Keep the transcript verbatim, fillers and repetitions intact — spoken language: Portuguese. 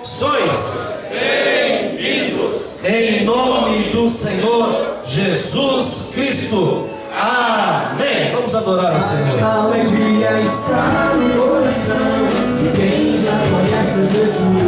sois bem-vindos em nome do Senhor Jesus Cristo. Amém. Vamos adorar o Senhor. A alegria está no coração de quem já conhece Jesus.